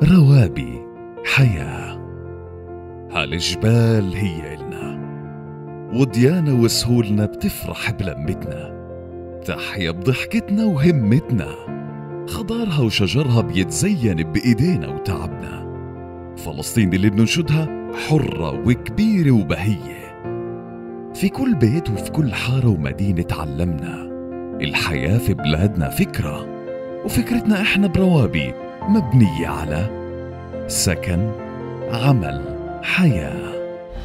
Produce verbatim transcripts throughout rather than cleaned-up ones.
روابي حياة. هالجبال هي إلنا، وديانا وسهولنا بتفرح بلمتنا، تحيا بضحكتنا وهمتنا، خضارها وشجرها بيتزين بإيدينا وتعبنا. فلسطين اللي بننشدها حرة وكبيرة وبهية، في كل بيت وفي كل حارة ومدينة تعلمنا الحياة في بلادنا فكرة، وفكرتنا إحنا بروابي مبنية على سكن، عمل، حياة.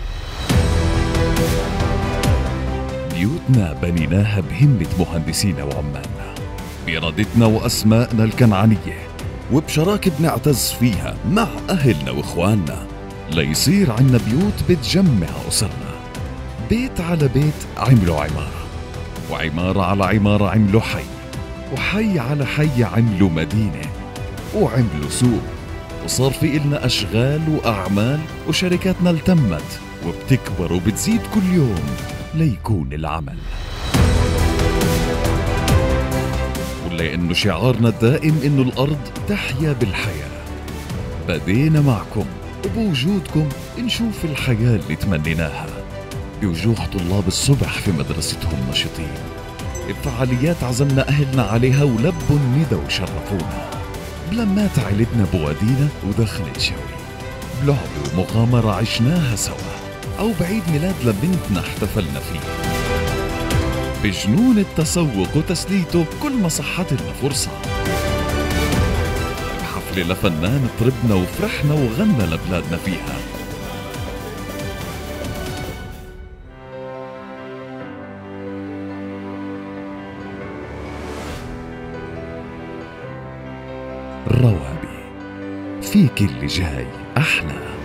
بيوتنا بنيناها بهمة مهندسينا وعمالنا، بإرادتنا وأسمائنا الكنعانية، وبشراكة بنعتز فيها مع أهلنا وإخواننا، ليصير عنا بيوت بتجمع أسرنا. بيت على بيت عملوا عمارة، وعمارة على عمارة عملوا حي، وحي على حي عملوا مدينة، وعملوا سوق، وصار في إلنا أشغال وأعمال، وشركاتنا التمت وبتكبر وبتزيد كل يوم ليكون العمل. ولأنه شعارنا الدائم إنه الأرض تحيا بالحياة، بدينا معكم وبوجودكم نشوف الحياة اللي تمنيناها بوجوه طلاب الصبح في مدرستهم نشطين. بفعاليات عزمنا أهلنا عليها ولبوا الندى وشرفونا، بلمات عيلتنا بوادينا ودخلة شوي، بلعبة ومغامرة عشناها سوا، أو بعيد ميلاد لبنتنا احتفلنا فيه، بجنون التسوق وتسليته كل ما صحت لنا فرصة، بحفلة لفنان طربنا وفرحنا وغنى لبلادنا فيها. روابي، في كل جاي أحلى.